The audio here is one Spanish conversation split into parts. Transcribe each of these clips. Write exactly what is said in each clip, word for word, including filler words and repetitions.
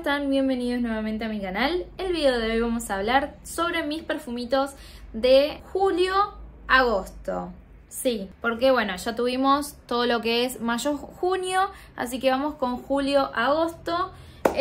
están? Bienvenidos nuevamente a mi canal. El video de hoy vamos a hablar sobre mis perfumitos de julio-agosto. Sí, porque bueno, ya tuvimos todo lo que es mayo-junio, así que vamos con julio-agosto.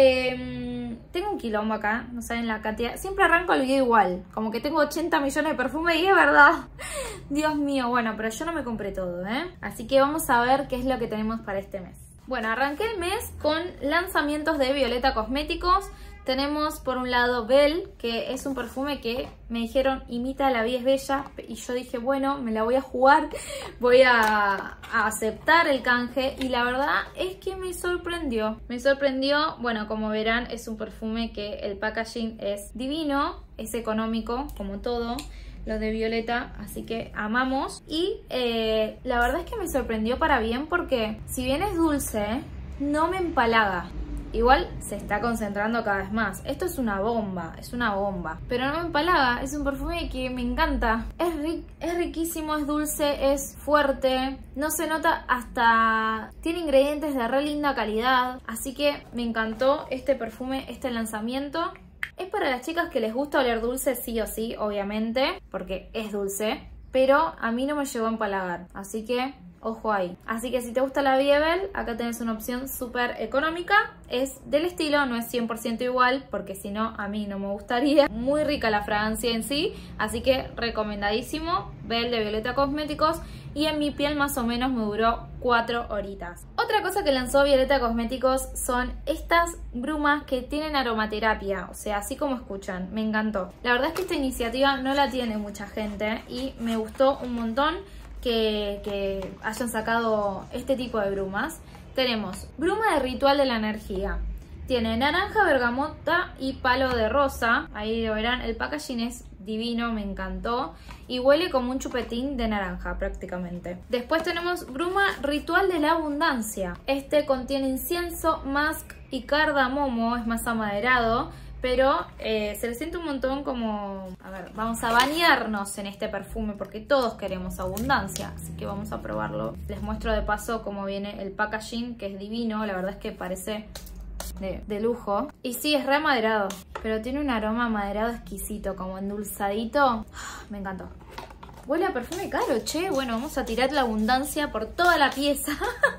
Eh, tengo un quilombo acá, no saben la cantidad. Siempre arranco el video igual, como que tengo ochenta millones de perfumes y es verdad. Dios mío, bueno, pero yo no me compré todo, ¿eh? Así que vamos a ver qué es lo que tenemos para este mes. Bueno, arranqué el mes con lanzamientos de Violeta Cosméticos. Tenemos por un lado Belle, que es un perfume que me dijeron imita La Vie es Bella. Y yo dije, bueno, me la voy a jugar, voy a, a aceptar el canje. Y la verdad es que me sorprendió. Me sorprendió, bueno, como verán, es un perfume que el packaging es divino, es económico, como todo lo de Violeta, así que amamos. Y eh, la verdad es que me sorprendió para bien porque si bien es dulce, no me empalaga. Igual se está concentrando cada vez más. Esto es una bomba, es una bomba. Pero no me empalaga, es un perfume que me encanta. Es, ri es riquísimo, es dulce, es fuerte. No se nota hasta... Tiene ingredientes de re linda calidad. Así que me encantó este perfume, este lanzamiento. Es para las chicas que les gusta oler dulce sí o sí, obviamente, porque es dulce, pero a mí no me llegó a empalagar, así que ojo ahí. Así que si te gusta la Vie Belle, acá tenés una opción súper económica. Es del estilo, no es cien por ciento igual, porque si no, a mí no me gustaría. Muy rica la fragancia en sí, así que recomendadísimo. Belle de Violeta Cosméticos. Y en mi piel más o menos me duró cuatro horitas. Otra cosa que lanzó Violeta Cosméticos son estas brumas que tienen aromaterapia. O sea, así como escuchan, me encantó. La verdad es que esta iniciativa no la tiene mucha gente y me gustó un montón que, que hayan sacado este tipo de brumas. Tenemos bruma de Ritual de la Energía. Tiene naranja, bergamota y palo de rosa. Ahí lo verán, el packaging es divino, me encantó. Y huele como un chupetín de naranja prácticamente. Después tenemos bruma Ritual de la Abundancia. Este contiene incienso, musk y cardamomo, es más amaderado. Pero eh, se le siente un montón como... A ver, vamos a bañarnos en este perfume porque todos queremos abundancia. Así que vamos a probarlo. Les muestro de paso cómo viene el packaging, que es divino. La verdad es que parece... De, de lujo. Y sí, es re maderado, pero tiene un aroma maderado exquisito, como endulzadito. Me encantó. Huele a perfume caro, che. Bueno, vamos a tirar la abundancia por toda la pieza.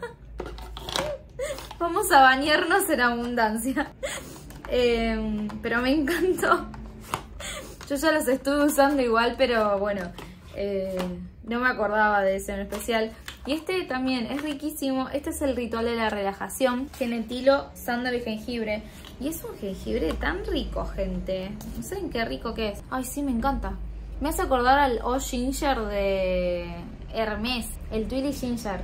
Vamos a bañarnos en abundancia. eh, Pero me encantó. Yo ya los estuve usando igual, pero bueno, eh, no me acordaba de ese en especial. Y este también es riquísimo. Este es el Ritual de la Relajación. Tiene tilo, sándalo y jengibre. Y es un jengibre tan rico, gente. No saben qué rico que es. Ay, sí, me encanta. Me hace acordar al O Ginger de Hermès. El Twilly Ginger.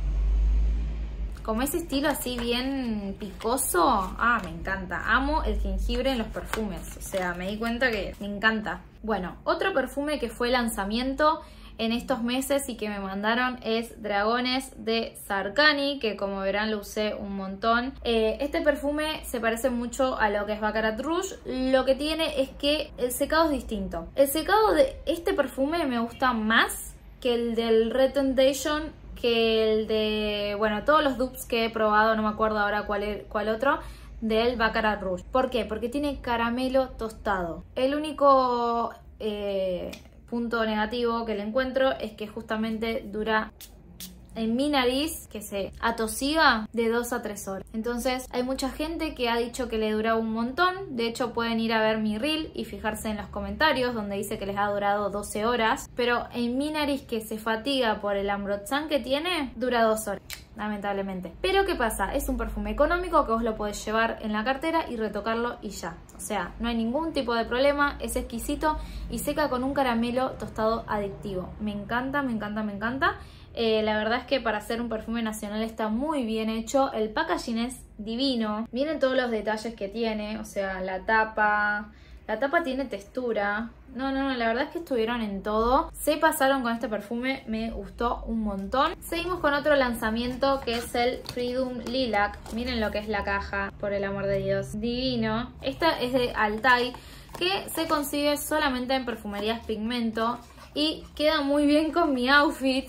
Como ese estilo así bien picoso. Ah, me encanta. Amo el jengibre en los perfumes. O sea, me di cuenta que me encanta. Bueno, otro perfume que fue lanzamiento en estos meses y que me mandaron es Dragones de Sarkany, que como verán lo usé un montón. Eh, este perfume se parece mucho a lo que es Baccarat Rouge. Lo que tiene es que el secado es distinto. El secado de este perfume me gusta más que el del Red Temptation, que el de, bueno, todos los dupes que he probado, no me acuerdo ahora cuál, es, cuál otro, del Baccarat Rouge. ¿Por qué? Porque tiene caramelo tostado. El único... Eh, punto negativo que le encuentro es que justamente dura en mi nariz, que se atosiga, de dos a tres horas. Entonces hay mucha gente que ha dicho que le dura un montón. De hecho pueden ir a ver mi reel y fijarse en los comentarios donde dice que les ha durado doce horas. Pero en mi nariz, que se fatiga por el ambroxan que tiene, dura dos horas. Lamentablemente. Pero ¿qué pasa? Es un perfume económico que vos lo podés llevar en la cartera y retocarlo y ya. O sea, no hay ningún tipo de problema, es exquisito y seca con un caramelo tostado adictivo. Me encanta, me encanta, me encanta. Eh, la verdad es que para hacer un perfume nacional está muy bien hecho. El packaging es divino. Miren todos los detalles que tiene. O sea, la tapa... La tapa tiene textura. No, no, no, la verdad es que estuvieron en todo. Se pasaron con este perfume, me gustó un montón. Seguimos con otro lanzamiento que es el Freedom Lilac. Miren lo que es la caja, por el amor de Dios. Divino. Esta es de Altai, que se consigue solamente en perfumerías Pigmento y queda muy bien con mi outfit.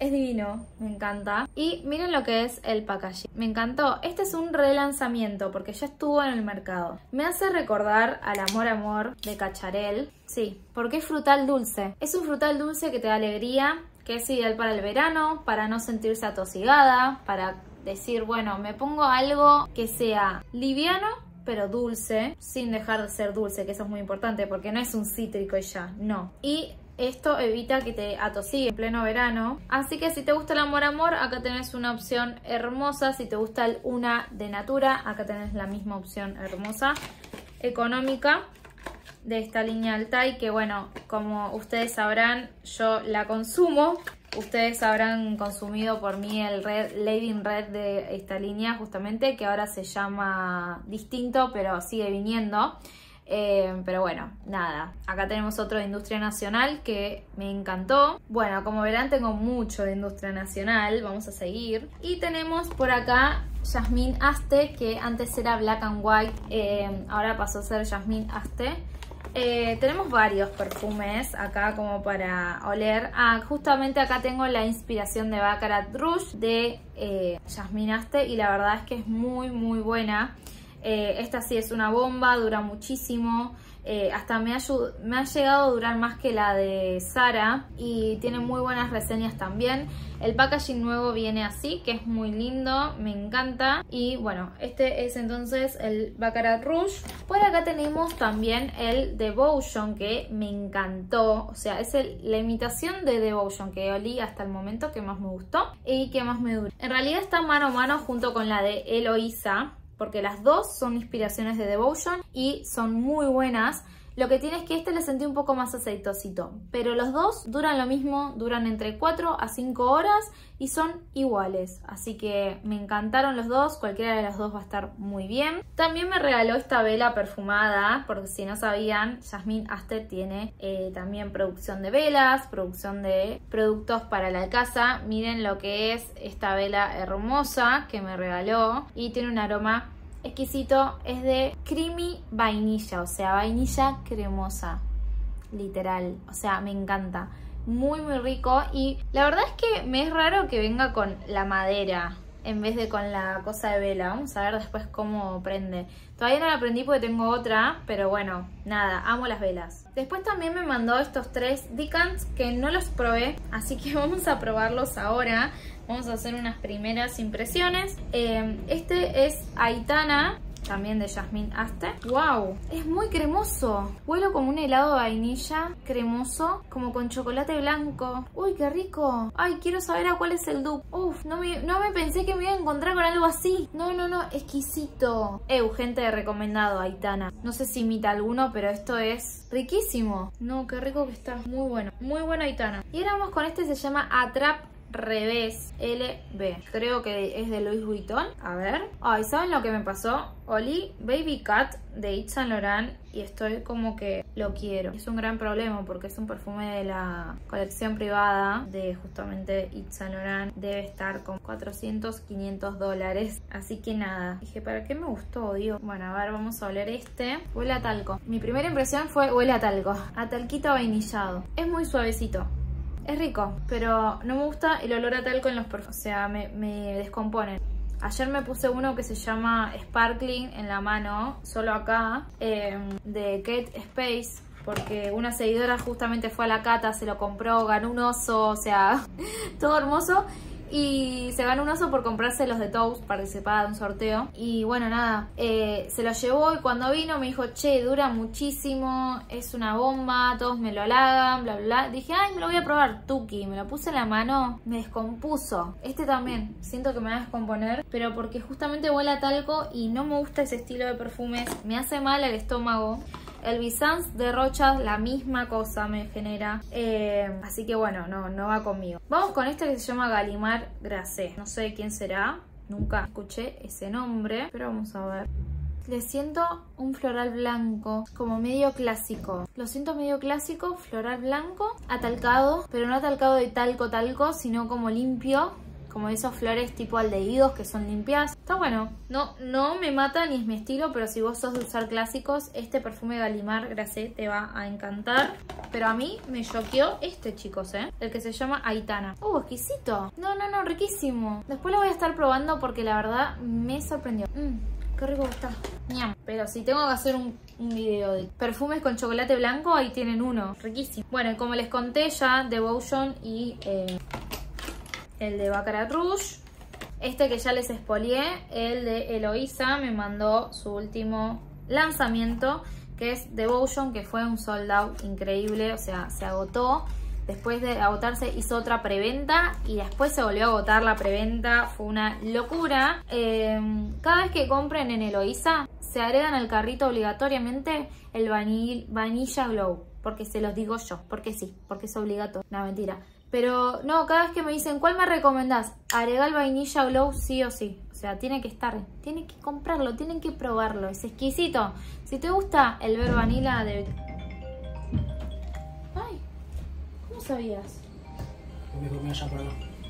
Es divino, me encanta. Y miren lo que es el packaging. Me encantó. Este es un relanzamiento porque ya estuvo en el mercado. Me hace recordar al Amor Amor de Cacharel. Sí, porque es frutal dulce. Es un frutal dulce que te da alegría, que es ideal para el verano, para no sentirse atosigada, para decir, bueno, me pongo algo que sea liviano, pero dulce, sin dejar de ser dulce, que eso es muy importante, porque no es un cítrico y ya, no. Y esto evita que te atosigue en pleno verano. Así que si te gusta el Amor Amor, acá tenés una opción hermosa. Si te gusta el Una de Natura, acá tenés la misma opción hermosa, económica, de esta línea Altai, que bueno, como ustedes sabrán, yo la consumo. Ustedes habrán consumido por mí el Red, Lady Red de esta línea, justamente, que ahora se llama distinto, pero sigue viniendo. Eh, pero bueno, nada, acá tenemos otro de Industria Nacional que me encantó. Bueno, como verán, tengo mucho de Industria Nacional. Vamos a seguir. Y tenemos por acá Jasmine Aste, que antes era Black and White, eh, ahora pasó a ser Jasmine Aste. Eh, tenemos varios perfumes acá como para oler. Ah, justamente acá tengo la inspiración de Baccarat Rouge de eh, Jasmine Aste, y la verdad es que es muy muy buena. Eh, esta sí es una bomba, dura muchísimo. Eh, hasta me ha, me ha llegado a durar más que la de Zara, y tiene muy buenas reseñas también. El packaging nuevo viene así, que es muy lindo, me encanta. Y bueno, este es entonces el Baccarat Rouge. Por acá tenemos también el Devotion, que me encantó. O sea, es el, la imitación de Devotion que olí hasta el momento que más me gustó y que más me duró. En realidad está mano a mano junto con la de Eloisa, porque las dos son inspiraciones de Devotion y son muy buenas. Lo que tiene es que este le sentí un poco más aceitosito, pero los dos duran lo mismo, duran entre cuatro a cinco horas y son iguales. Así que me encantaron los dos, cualquiera de los dos va a estar muy bien. También me regaló esta vela perfumada, porque si no sabían, Jasmine Aste tiene eh, también producción de velas, producción de productos para la casa. Miren lo que es esta vela hermosa que me regaló, y tiene un aroma exquisito. Es de creamy vainilla, o sea, vainilla cremosa, literal. O sea, me encanta, muy muy rico. Y la verdad es que me es raro que venga con la madera en vez de con la cosa de vela. Vamos a ver después cómo prende. Todavía no la prendí porque tengo otra, pero bueno, nada, amo las velas. Después también me mandó estos tres decants que no los probé, así que vamos a probarlos ahora. Vamos a hacer unas primeras impresiones. Eh, este es Aitana, también de Jasmine Aste. ¡Wow! Es muy cremoso. Huelo como un helado de vainilla cremoso, como con chocolate blanco. ¡Uy, qué rico! ¡Ay, quiero saber a cuál es el dupe! ¡Uf! No me, no me pensé que me iba a encontrar con algo así. No, no, no. Exquisito. Eh, gente de recomendado, Aitana. No sé si imita alguno, pero esto es riquísimo. No, qué rico que está. Muy bueno. Muy bueno, Aitana. Y ahora vamos con este, se llama Atrap Revés L B. Creo que es de Louis Vuitton. A ver. Ay, ¿saben lo que me pasó? Olí Baby Cat de Yves Saint Laurent y estoy como que lo quiero. Es un gran problema porque es un perfume de la colección privada de justamente Yves Saint Laurent. Debe estar con cuatrocientos, quinientos dólares. Así que nada. Dije, ¿para qué me gustó? Digo, bueno, a ver, vamos a oler este. Huele a talco. Mi primera impresión fue huele a talco. A talquito vainillado. Es muy suavecito. Es rico, pero no me gusta el olor a talco en los perfumes, o sea, me, me descomponen. Ayer me puse uno que se llama Sparkling en la mano, solo acá, eh, de Kate Space, porque una seguidora justamente fue a la cata, se lo compró, ganó un oso, o sea, todo hermoso. Y se ganó un oso por comprarse los de Toast, participaba de un sorteo. Y bueno, nada, eh, se lo llevó y cuando vino me dijo, che, dura muchísimo, es una bomba, todos me lo halagan, bla, bla, bla. Dije, ay, me lo voy a probar, tuki. Me lo puse en la mano, me descompuso. Este también, siento que me va a descomponer, pero porque justamente huele a talco y no me gusta ese estilo de perfumes. Me hace mal al estómago. El Byzance de Rochas, la misma cosa me genera. Eh, así que bueno, no, no va conmigo. Vamos con este que se llama Galimar Grasset. No sé quién será. Nunca escuché ese nombre. Pero vamos a ver. Le siento un floral blanco, como medio clásico. Lo siento medio clásico, floral blanco, atalcado. Pero no atalcado de talco, talco, sino como limpio. Como esos flores tipo aldehídos que son limpias. Está bueno. No, no me mata ni es mi estilo, pero si vos sos de usar clásicos, este perfume Galimar Grasé te va a encantar. Pero a mí me choqueó este, chicos, ¿eh? El que se llama Aitana. ¡Uh, exquisito! No, no, no, riquísimo. Después lo voy a estar probando porque la verdad me sorprendió. Mmm, qué rico está. Ñam. Pero si tengo que hacer un, un video de perfumes con chocolate blanco, ahí tienen uno. Riquísimo. Bueno, y como les conté ya, Devotion y eh, el de Baccarat Rouge. Este que ya les expolié, el de Eloisa, me mandó su último lanzamiento, que es Devotion, que fue un sold out increíble, o sea, se agotó. Después de agotarse hizo otra preventa y después se volvió a agotar la preventa, fue una locura. Eh, cada vez que compren en Eloisa, se agregan al carrito obligatoriamente el vanil, Vanilla Glow, porque se los digo yo, porque sí, porque es obligatorio, no, mentira. Pero no, cada vez que me dicen, ¿cuál me recomendás? Agregar el Vainilla Glow sí o sí. O sea, tiene que estar, tienen que comprarlo, tienen que probarlo. Es exquisito. Si te gusta el Ver Vanilla de... Ay, ¿cómo sabías? Me comí allá por acá.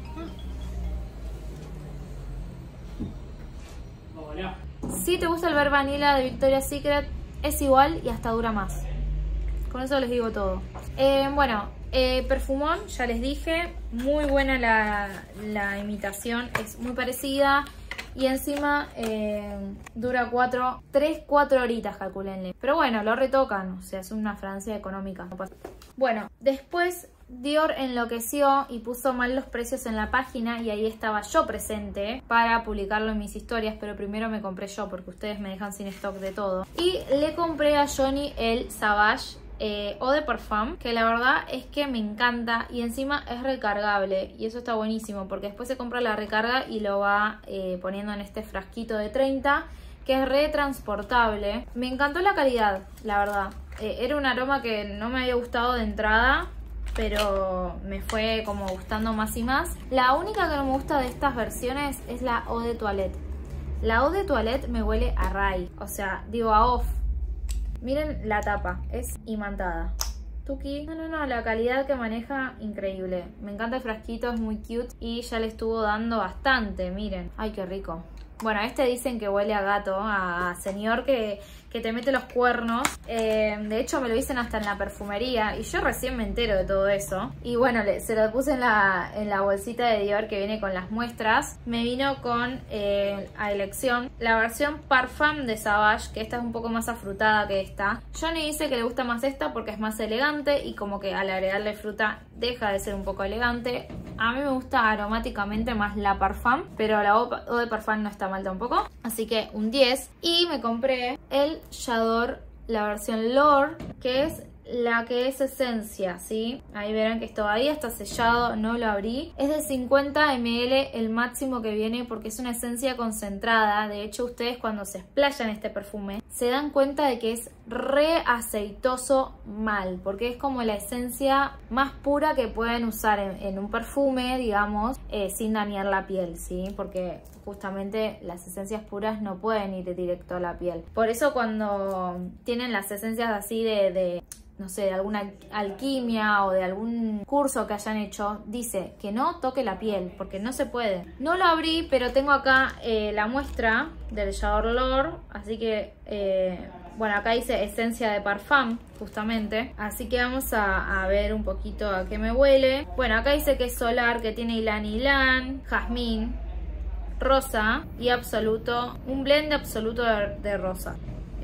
Ah. Si te gusta el Ver Vanilla de Victoria's Secret, es igual y hasta dura más. Con eso les digo todo. Eh, bueno, eh, perfumón, ya les dije. Muy buena la, la imitación. Es muy parecida. Y encima eh, dura cuatro, tres, cuatro horitas, calculenle. Pero bueno, lo retocan. O sea, es una fragancia económica. Bueno, después Dior enloqueció y puso mal los precios en la página. Y ahí estaba yo presente para publicarlo en mis historias. Pero primero me compré yo porque ustedes me dejan sin stock de todo. Y le compré a Johnny el Savage Eh, Eau de Parfum, que la verdad es que me encanta y encima es recargable y eso está buenísimo porque después se compra la recarga y lo va eh, poniendo en este frasquito de treinta que es retransportable. Me encantó la calidad, la verdad. Eh, era un aroma que no me había gustado de entrada, pero me fue como gustando más y más. La única que no me gusta de estas versiones es la Eau de Toilette. La Eau de Toilette me huele a Ray, o sea, digo a off. Miren la tapa, es imantada. Tuki. No, no, no, la calidad que maneja, increíble. Me encanta el frasquito, es muy cute y ya le estuvo dando bastante, miren. Ay, qué rico. Bueno, este dicen que huele a gato, a señor que, que te mete los cuernos. Eh, de hecho, me lo dicen hasta en la perfumería y yo recién me entero de todo eso. Y bueno, le, se lo puse en la, en la bolsita de Dior que viene con las muestras. Me vino con, eh, a elección, la versión Parfum de Savage, que esta es un poco más afrutada que esta. Johnny dice que le gusta más esta porque es más elegante y como que al agregarle fruta deja de ser un poco elegante. A mí me gusta aromáticamente más la Parfum, pero la Eau de Parfum no está mal tampoco. Así que un diez. Y me compré el J'adore, la versión L'Or, que es la que es esencia, ¿sí? Ahí verán que todavía está sellado, no lo abrí. Es de cincuenta mililitros el máximo que viene porque es una esencia concentrada. De hecho, ustedes cuando se explayan este perfume se dan cuenta de que es re aceitoso mal, porque es como la esencia más pura que pueden usar en, en un perfume, digamos, eh, sin dañar la piel, ¿sí? Porque justamente las esencias puras no pueden ir directo a la piel. Por eso cuando tienen las esencias así de... de no sé, de alguna alquimia o de algún curso que hayan hecho, dice que no toque la piel, porque no se puede. No lo abrí, pero tengo acá eh, la muestra del J'adore L'Or, así que, eh, bueno, acá dice esencia de parfum, justamente. Así que vamos a, a ver un poquito a qué me huele. Bueno, acá dice que es solar, que tiene ylang ylang, jazmín, rosa y absoluto, un blend absoluto de, de rosa.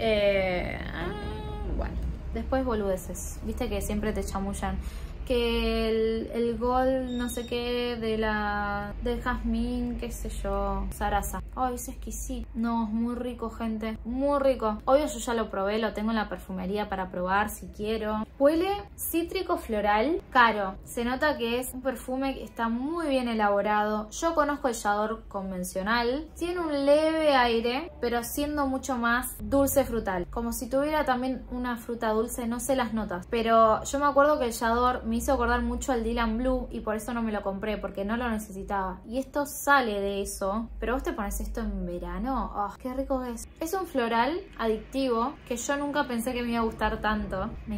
Eh, bueno. Después boludeces, viste que siempre te chamullan que el, el gold no sé qué de la del jazmín, qué sé yo, Sarasa. Ay, es exquisito. No, es muy rico, gente, muy rico. Obvio yo ya lo probé, lo tengo en la perfumería para probar si quiero. Huele cítrico floral, caro. Se nota que es un perfume que está muy bien elaborado. Yo conozco el J'adore convencional. Tiene un leve aire, pero siendo mucho más dulce frutal. Como si tuviera también una fruta dulce, no sé las notas. Pero yo me acuerdo que el J'adore me hizo acordar mucho al Dylan Blue y por eso no me lo compré, porque no lo necesitaba. Y esto sale de eso. Pero vos te pones esto en verano. Oh, qué rico que es. Es un floral adictivo que yo nunca pensé que me iba a gustar tanto. Me encanta. Me lo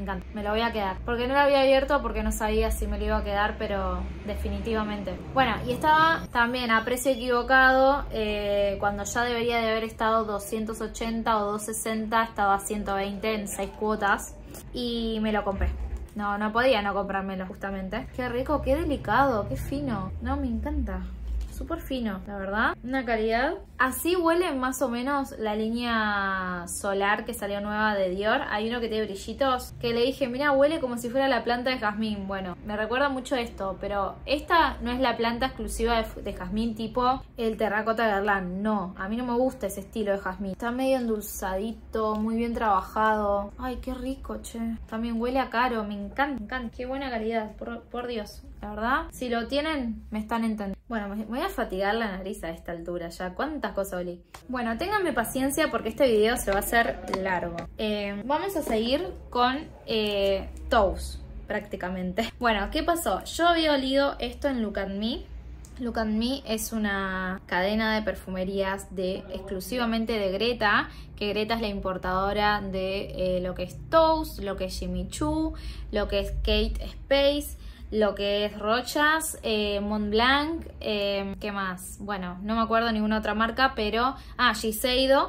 lo voy a quedar. Porque no lo había abierto porque no sabía si me lo iba a quedar, pero definitivamente. Bueno, y estaba también a precio equivocado. Eh, cuando ya debería de haber estado doscientos ochenta o doscientos sesenta, estaba a ciento veinte en seis cuotas. Y me lo compré. No, no podía no comprármelo justamente. Qué rico, qué delicado, qué fino. No, me encanta. Súper fino, la verdad. Una calidad. Así huele más o menos la línea solar que salió nueva de Dior. Hay uno que tiene brillitos, que le dije, mira, huele como si fuera la planta de jazmín. Bueno, me recuerda mucho esto, pero esta no es la planta exclusiva de, de jazmín tipo el Terracotta Guerlain. No, a mí no me gusta ese estilo de jazmín. Está medio endulzadito, muy bien trabajado. Ay, qué rico, che. También huele a caro, me encanta, me encanta. Qué buena calidad, por, por Dios. La verdad, si lo tienen, me están entendiendo. Bueno, me voy a fatigar la nariz a esta altura ya. ¿Cuántas cosas olí? Bueno, ténganme paciencia porque este video se va a hacer largo. Eh, vamos a seguir con eh, Toes, prácticamente. Bueno, ¿qué pasó? Yo había olido esto en Look at Me. Look at Me es una cadena de perfumerías de exclusivamente de Greta, que Greta es la importadora de eh, lo que es Toes, lo que es Jimmy Choo, lo que es Kate Space, lo que es Rochas, eh, Montblanc, eh, ¿qué más? Bueno, no me acuerdo ninguna otra marca, pero... Ah, Shiseido.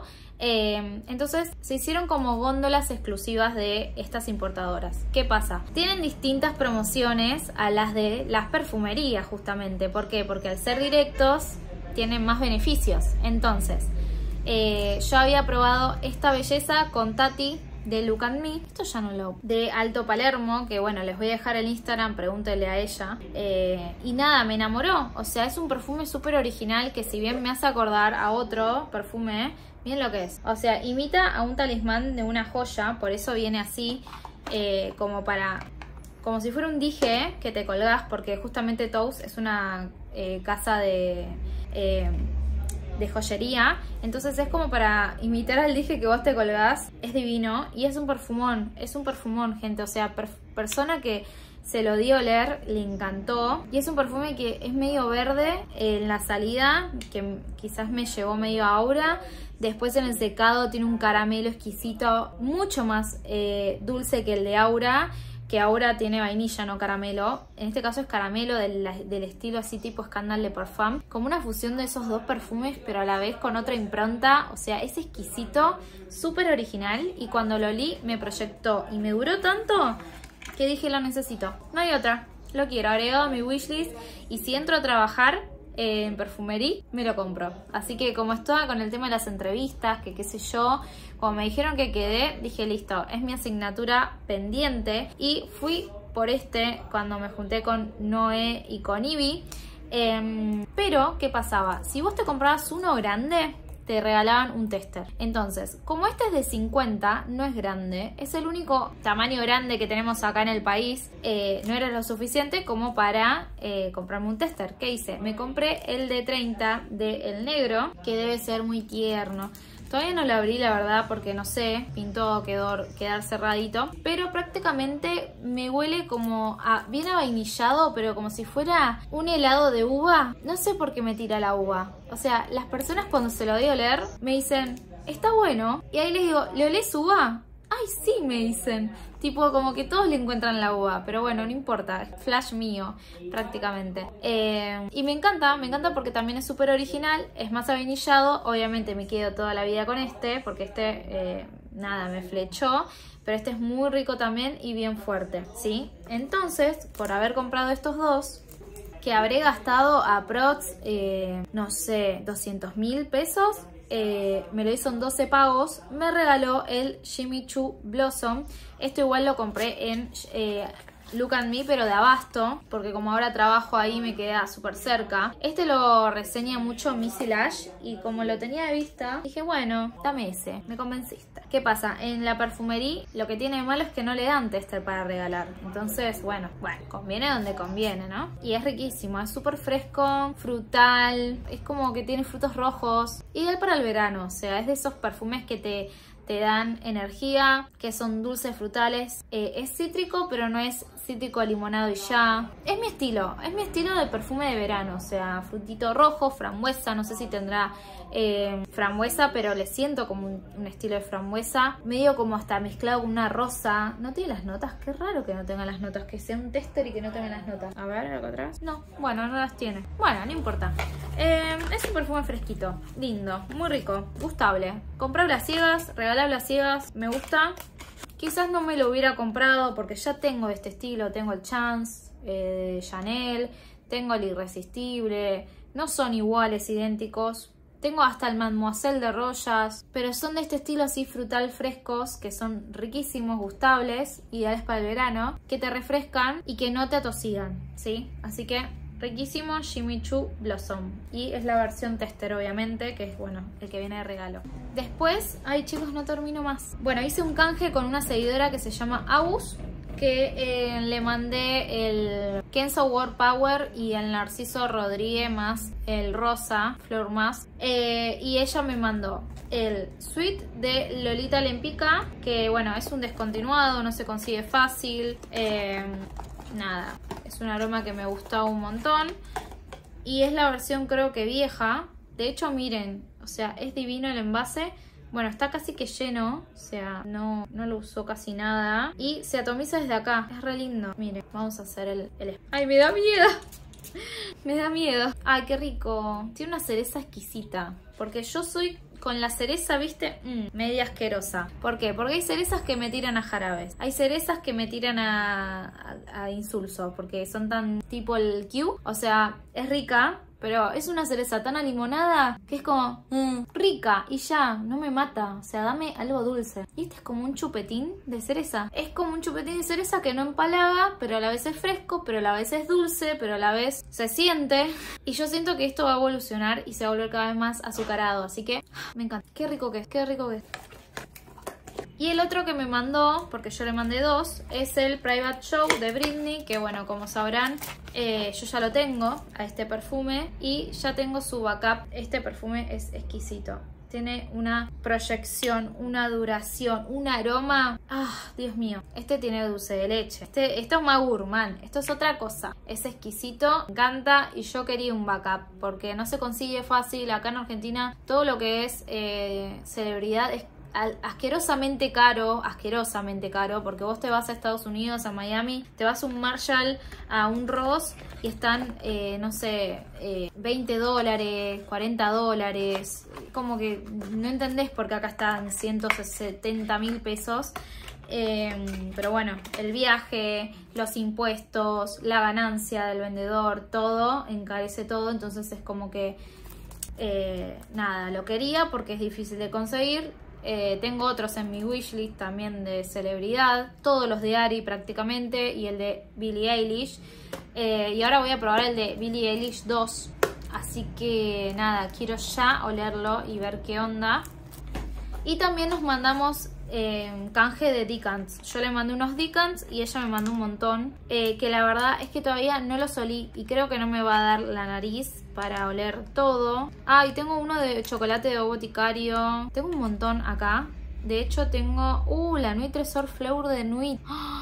Eh, entonces se hicieron como góndolas exclusivas de estas importadoras. ¿Qué pasa? Tienen distintas promociones a las de las perfumerías justamente. ¿Por qué? Porque al ser directos tienen más beneficios. Entonces, eh, yo había probado esta belleza con Tati de Look at Me, esto ya no lo... de Alto Palermo, que bueno, les voy a dejar el Instagram, pregúntele a ella. Eh, y nada, me enamoró. O sea, es un perfume súper original que si bien me hace acordar a otro perfume, miren lo que es. O sea, imita a un talismán de una joya, por eso viene así, eh, como para... como si fuera un dije que te colgás, porque justamente Toes es una eh, casa de... Eh, de joyería, entonces es como para imitar al dije que vos te colgás. Es divino y es un perfumón, es un perfumón, gente, o sea, per persona que se lo dio a oler, le encantó. Y es un perfume que es medio verde en la salida, que quizás me llevó medio aura. Después en el secado tiene un caramelo exquisito, mucho más eh, dulce que el de Aura, que ahora tiene vainilla, no caramelo. En este caso es caramelo del, del estilo así tipo Scandal de Parfum. Como una fusión de esos dos perfumes, pero a la vez con otra impronta. O sea, es exquisito, súper original. Y cuando lo olí me proyectó y me duró tanto que dije lo necesito. No hay otra, lo quiero, agregado a mi wishlist. Y si entro a trabajar eh, en perfumería, me lo compro. Así que como estaba con el tema de las entrevistas, que qué sé yo... Como me dijeron que quedé, dije listo, es mi asignatura pendiente. Y fui por este cuando me junté con Noé y con Ivy. Eh, pero, ¿qué pasaba? Si vos te comprabas uno grande, te regalaban un tester. Entonces, como este es de cincuenta, no es grande. Es el único tamaño grande que tenemos acá en el país. Eh, no era lo suficiente como para eh, comprarme un tester. ¿Qué hice? Me compré el de treinta de el negro, que debe ser muy tierno. Todavía no lo abrí, la verdad, porque no sé, pintó quedó, quedar cerradito. Pero prácticamente me huele como a, bien avainillado, pero como si fuera un helado de uva. No sé por qué me tira la uva. O sea, las personas cuando se lo doy a oler me dicen, está bueno. Y ahí les digo, ¿le olés uva? Ay, sí, me dicen. Tipo, como que todos le encuentran la uva. Pero bueno, no importa. Es flash mío, prácticamente. Eh, y me encanta, me encanta porque también es súper original. Es más avainillado. Obviamente me quedo toda la vida con este. Porque este, eh, nada, me flechó. Pero este es muy rico también y bien fuerte, ¿sí? Entonces, por haber comprado estos dos, que habré gastado aprox, eh, no sé, doscientos mil pesos... Eh, me lo hizo en doce pagos, me regaló el Jimmy Choo Blossom. Esto igual lo compré en eh, Look at Me, pero de Abasto, porque como ahora trabajo ahí me queda súper cerca. Este lo reseña mucho Missy Lash y como lo tenía de vista, dije bueno, dame ese, me convenciste. ¿Qué pasa? En la perfumería lo que tiene de malo es que no le dan tester para regalar. Entonces, bueno, bueno, conviene donde conviene, ¿no? Y es riquísimo, es súper fresco, frutal, es como que tiene frutos rojos. Ideal para el verano, o sea, es de esos perfumes que te te dan energía, que son dulces frutales. Eh, es cítrico, pero no es cítrico limonado y ya. Es mi estilo, es mi estilo de perfume de verano, o sea, frutito rojo, frambuesa, no sé si tendrá eh, frambuesa, pero le siento como un, un estilo de frambuesa, medio como hasta mezclado con una rosa. ¿No tiene las notas? Qué raro que no tenga las notas, que sea un tester y que no tenga las notas. A ver, acá atrás. No, bueno, no las tiene. Bueno, no importa. Eh, es un perfume fresquito, lindo, muy rico, gustable. Comprable a ciegas, regalable a ciegas, me gusta. Quizás no me lo hubiera comprado porque ya tengo este estilo, tengo el Chance eh, de Chanel, tengo el Irresistible, no son iguales, idénticos. Tengo hasta el Mademoiselle de Royas, pero son de este estilo así frutal frescos, que son riquísimos, gustables, ideales para el verano, que te refrescan y que no te atosigan, ¿sí? Así que riquísimo Jimmy Choo Blossom. Y es la versión tester, obviamente, que es, bueno, el que viene de regalo. Después, ay chicos, no termino más. Bueno, hice un canje con una seguidora que se llama Agus, que eh, le mandé el Kenzo World Power y el Narciso Rodríguez más el rosa Flor más. Eh, y ella me mandó el Sweet de Lolita Lempica, que bueno, es un descontinuado, no se consigue fácil. Eh, nada, es un aroma que me gustó un montón. Y es la versión creo que vieja. De hecho, miren, o sea, es divino el envase. Bueno, está casi que lleno, o sea, no, no lo usó casi nada. Y se atomiza desde acá, es re lindo. Miren, vamos a hacer el... el... ¡Ay, me da miedo! Me da miedo. ¡Ay, qué rico! Tiene una cereza exquisita. Porque yo soy con la cereza, ¿viste? Mm, media asquerosa. ¿Por qué? Porque hay cerezas que me tiran a jarabes. Hay cerezas que me tiran a, a, a insulso. Porque son tan tipo el Q. O sea, es rica, pero es una cereza tan alimonada que es como mm, rica y ya, no me mata. O sea, dame algo dulce. Y este es como un chupetín de cereza. Es como un chupetín de cereza que no empalaga, pero a la vez es fresco, pero a la vez es dulce, pero a la vez se siente. Y yo siento que esto va a evolucionar y se va a volver cada vez más azucarado. Así que me encanta. Qué rico que es, qué rico que es. Y el otro que me mandó, porque yo le mandé dos, es el Private Show de Britney, que bueno, como sabrán, eh, yo ya lo tengo a este perfume y ya tengo su backup. Este perfume es exquisito. Tiene una proyección, una duración, un aroma. ¡Ah, Dios mío! Este tiene dulce de leche. Este, esto es más gourmand. Esto es otra cosa. Es exquisito, me encanta y yo quería un backup porque no se consigue fácil. Acá en Argentina todo lo que es eh, celebridad es asquerosamente caro, asquerosamente caro, porque vos te vas a Estados Unidos, a Miami, te vas a un Marshall, a un Ross y están, eh, no sé, eh, veinte dólares, cuarenta dólares, como que no entendés por qué acá están ciento setenta mil pesos. Eh, pero bueno, el viaje, los impuestos, la ganancia del vendedor, todo encarece todo, entonces es como que eh, nada, lo quería porque es difícil de conseguir. Eh, tengo otros en mi wishlist también de celebridad, todos los de Ari prácticamente y el de Billie Eilish. Eh, y ahora voy a probar el de Billie Eilish dos. Así que nada, quiero ya olerlo y ver qué onda. Y también nos mandamos eh, canje de decants. Yo le mandé unos decants y ella me mandó un montón. Eh, que la verdad es que todavía no los olí y creo que no me va a dar la nariz para oler todo. Ah, y tengo uno de chocolate de Boticario. Tengo un montón acá. De hecho tengo... Uh, la Nuit Tresor Fleur de Nuit.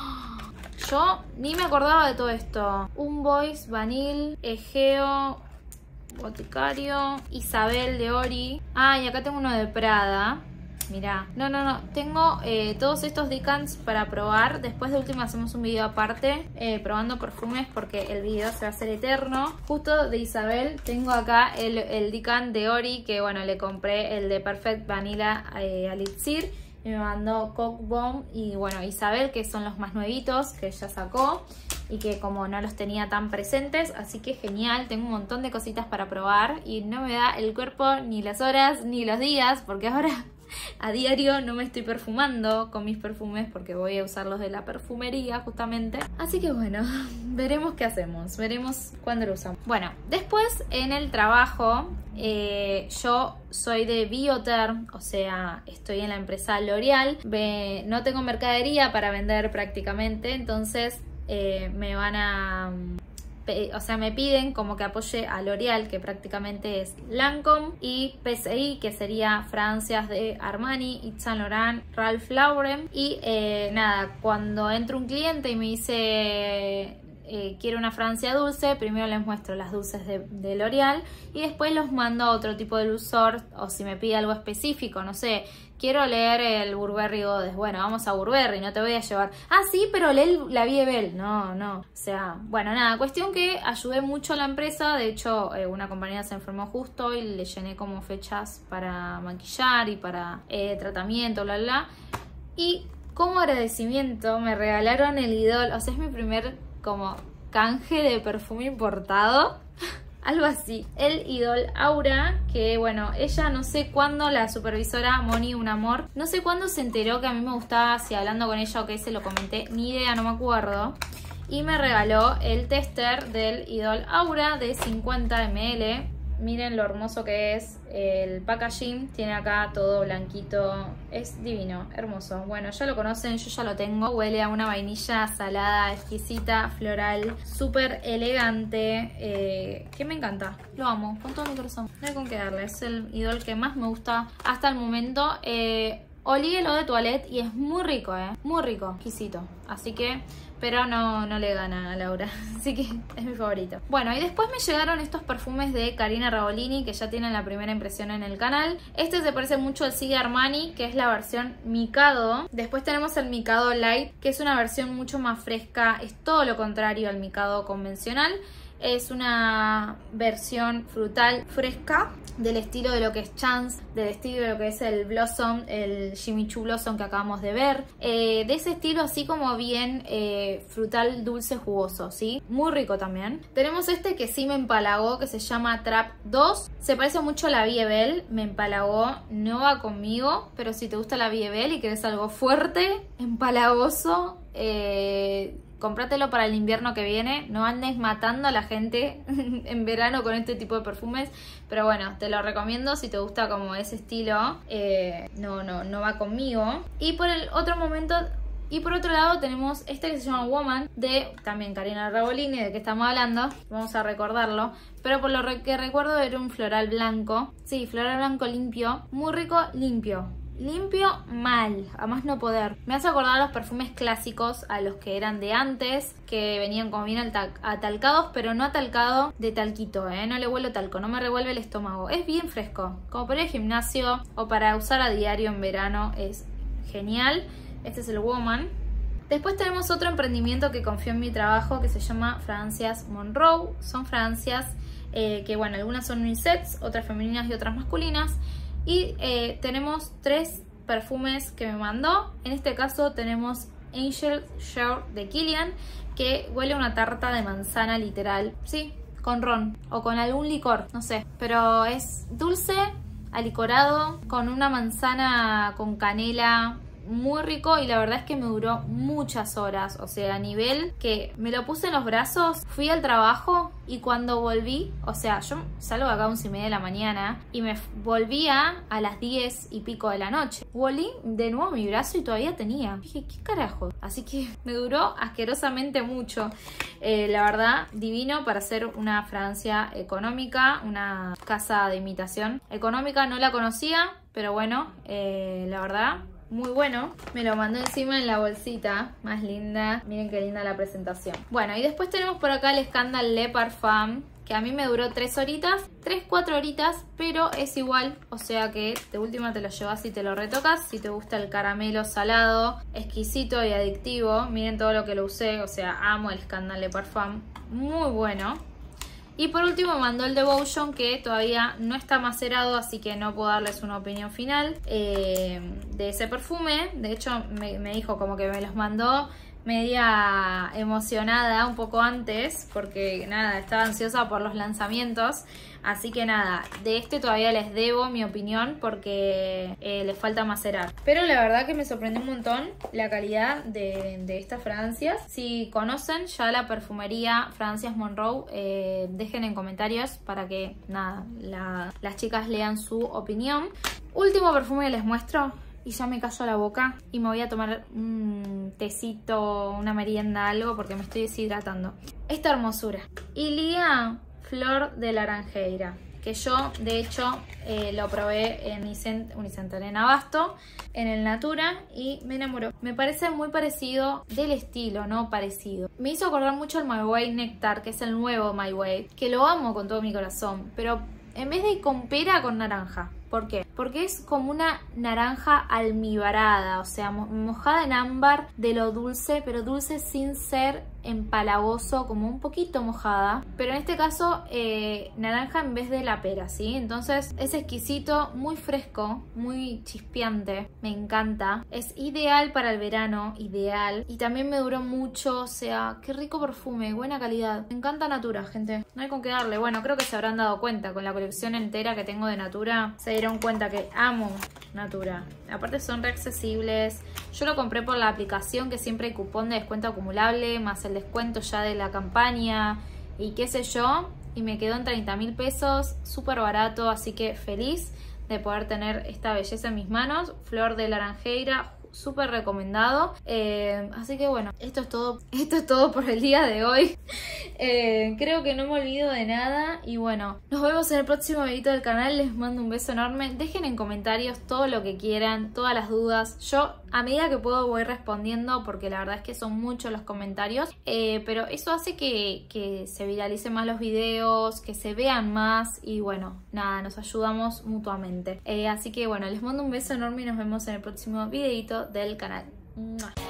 Yo ni me acordaba de todo esto. Un Boys, Vanille, Egeo, Boticario, Isabel de Ori. Ah, y acá tengo uno de Prada. Mirá, no, no, no, tengo eh, todos estos decants para probar. Después de última hacemos un video aparte eh, probando perfumes porque el video se va a hacer eterno. Justo de Isabel tengo acá el, el decant de Ori, que bueno, le compré el de Perfect Vanilla eh, Elixir y me mandó Coke Bomb y bueno, Isabel, que son los más nuevitos que ella sacó y que como no los tenía tan presentes, así que genial, tengo un montón de cositas para probar y no me da el cuerpo ni las horas ni los días porque ahora a diario no me estoy perfumando con mis perfumes porque voy a usarlos de la perfumería justamente. Así que bueno, veremos qué hacemos, veremos cuándo lo usamos. Bueno, después en el trabajo, eh, yo soy de Bioterm, o sea, estoy en la empresa L'Oreal. No tengo mercadería para vender prácticamente, entonces eh, me van a o sea, me piden como que apoye a L'Oreal, que prácticamente es Lancôme, y P C I, que sería fragancias de Armani, Yves Saint Laurent, Ralph Lauren. Y eh, nada, cuando entra un cliente y me dice... Eh, quiero una fragancia dulce, primero les muestro las dulces de, de L'Oreal y después los mando a otro tipo de dulzor, o si me pide algo específico, no sé, quiero leer el Burberry Goddess, bueno, vamos a Burberry, no te voy a llevar, ah sí, pero lee la Vie Belle, no, no, o sea, bueno, nada, cuestión que ayudé mucho a la empresa, de hecho eh, una compañera se enfermó justo y le llené como fechas para maquillar y para eh, tratamiento, bla, bla, y como agradecimiento me regalaron el Idol, o sea, es mi primer como canje de perfume importado, algo así, el Idol Aura, que bueno, ella no sé cuándo, la supervisora Moni, un amor, no sé cuándo se enteró que a mí me gustaba, si hablando con ella o que se lo comenté, ni idea, no me acuerdo, y me regaló el tester del Idol Aura de cincuenta mililitros. Miren lo hermoso que es el packaging. Tiene acá todo blanquito. Es divino, hermoso. Bueno, ya lo conocen, yo ya lo tengo. Huele a una vainilla salada, exquisita, floral, súper elegante. Eh, que me encanta. Lo amo, con todo mi corazón. No hay con qué darle. Es el Idol que más me gusta hasta el momento. Eh, olí lo de toilette y es muy rico, eh. Muy rico, exquisito. Así que... pero no, no le gana a Laura, así que es mi favorito. Bueno, y después me llegaron estos perfumes de Carina Ravolini, que ya tienen la primera impresión en el canal. Este se parece mucho al Sigue Armani, que es la versión Mikado. Después tenemos el Mikado Light, que es una versión mucho más fresca, es todo lo contrario al Mikado convencional. Es una versión frutal fresca, del estilo de lo que es Chance, del estilo de lo que es el Blossom, el Jimmy Choo Blossom que acabamos de ver. Eh, de ese estilo así como bien eh, frutal, dulce, jugoso, ¿sí? Muy rico también. Tenemos este que sí me empalagó, que se llama Trap dos. Se parece mucho a la Vie Belle, me empalagó, no va conmigo, pero si te gusta la Vie Belle y querés algo fuerte, empalagoso, eh... cómpratelo para el invierno que viene. No andes matando a la gente en verano con este tipo de perfumes. Pero bueno, te lo recomiendo si te gusta como ese estilo. Eh, no, no, no va conmigo. Y por el otro momento... Y por otro lado tenemos este que se llama Woman, de también Carina Ravolini, de que estamos hablando. Vamos a recordarlo. Pero por lo que recuerdo era un floral blanco. Sí, floral blanco limpio. Muy rico, limpio. Limpio mal, a más no poder. Me hace acordar a los perfumes clásicos, a los que eran de antes, que venían como bien atalcados, pero no atalcado de talquito, ¿eh? No le huelo talco, no me revuelve el estómago. Es bien fresco, como para ir al gimnasio o para usar a diario en verano, es genial. Este es el Woman. Después tenemos otro emprendimiento que confío en mi trabajo, que se llama Fragancias Monroe. Son fragancias eh, que, bueno, algunas son unisex, otras femeninas y otras masculinas. Y eh, tenemos tres perfumes que me mandó. En este caso tenemos Angel Share de Kilian, que huele a una tarta de manzana literal. Sí, con ron o con algún licor, no sé. Pero es dulce, alicorado, con una manzana con canela. Muy rico y la verdad es que me duró muchas horas, o sea, a nivel que me lo puse en los brazos, fui al trabajo y cuando volví, o sea, yo salgo acá a once y media de la mañana y me volvía a las diez y pico de la noche. Volví de nuevo a mi brazo y todavía tenía. Dije, ¿qué carajo? Así que me duró asquerosamente mucho. Eh, la verdad, divino para hacer una fragancia económica, una casa de imitación económica. No la conocía, pero bueno, eh, la verdad... muy bueno, me lo mandó encima en la bolsita, más linda, miren qué linda la presentación. Bueno, y después tenemos por acá el Scandal Le Parfum, que a mí me duró tres horitas, tres, cuatro horitas, pero es igual, o sea que de última te lo llevas y te lo retocas. Si te gusta el caramelo salado, exquisito y adictivo, miren todo lo que lo usé, o sea, amo el Scandal Le Parfum, muy bueno. Y por último me mandó el Devotion, que todavía no está macerado, así que no puedo darles una opinión final eh, de ese perfume. De hecho me, me dijo como que me los mandó media emocionada un poco antes, porque nada, estaba ansiosa por los lanzamientos. Así que nada, de este todavía les debo mi opinión porque eh, les falta macerar. Pero la verdad que me sorprendió un montón la calidad de, de estas fragancias. Si conocen ya la perfumería Fragancias Monroe, eh, dejen en comentarios para que nada, la, las chicas lean su opinión. Último perfume que les muestro. y ya me callo la boca y me voy a tomar un tecito, una merienda, algo, porque me estoy deshidratando. Esta hermosura. Ilia Flor de Laranjeira, que yo de hecho eh, lo probé en Unicenter, en Abasto, en el Natura, y me enamoró. Me parece muy parecido del estilo, no parecido. Me hizo acordar mucho el My Way Nectar, que es el nuevo My Way, que lo amo con todo mi corazón, pero en vez de con pera, con naranja. ¿Por qué? Porque es como una naranja almibarada, o sea, mo mojada en ámbar de lo dulce, pero dulce sin ser empalagoso, como un poquito mojada. Pero en este caso, eh, naranja en vez de la pera, ¿sí? Entonces es exquisito, muy fresco, muy chispeante, me encanta. Es ideal para el verano, ideal. Y también me duró mucho, o sea, qué rico perfume, buena calidad. Me encanta Natura, gente, no hay con qué darle. Bueno, creo que se habrán dado cuenta con la colección entera que tengo de Natura. Se dieron cuenta que amo Natura. Aparte son re accesibles. Yo lo compré por la aplicación, que siempre hay cupón de descuento acumulable, más el descuento ya de la campaña y qué sé yo. Y me quedó en treinta mil pesos, súper barato, así que feliz de poder tener esta belleza en mis manos. Flor de Laranjeira, súper recomendado. Eh, así que bueno, esto es todo, esto es todo por el día de hoy. Eh, creo que no me olvido de nada. Y bueno, nos vemos en el próximo videito del canal. Les mando un beso enorme. Dejen en comentarios todo lo que quieran, todas las dudas. Yo a medida que puedo voy respondiendo, porque la verdad es que son muchos los comentarios. Eh, pero eso hace que, que se viralicen más los videos, que se vean más. Y bueno, nada, nos ayudamos mutuamente. Eh, así que bueno, les mando un beso enorme y nos vemos en el próximo videito del canal. ¡Mua!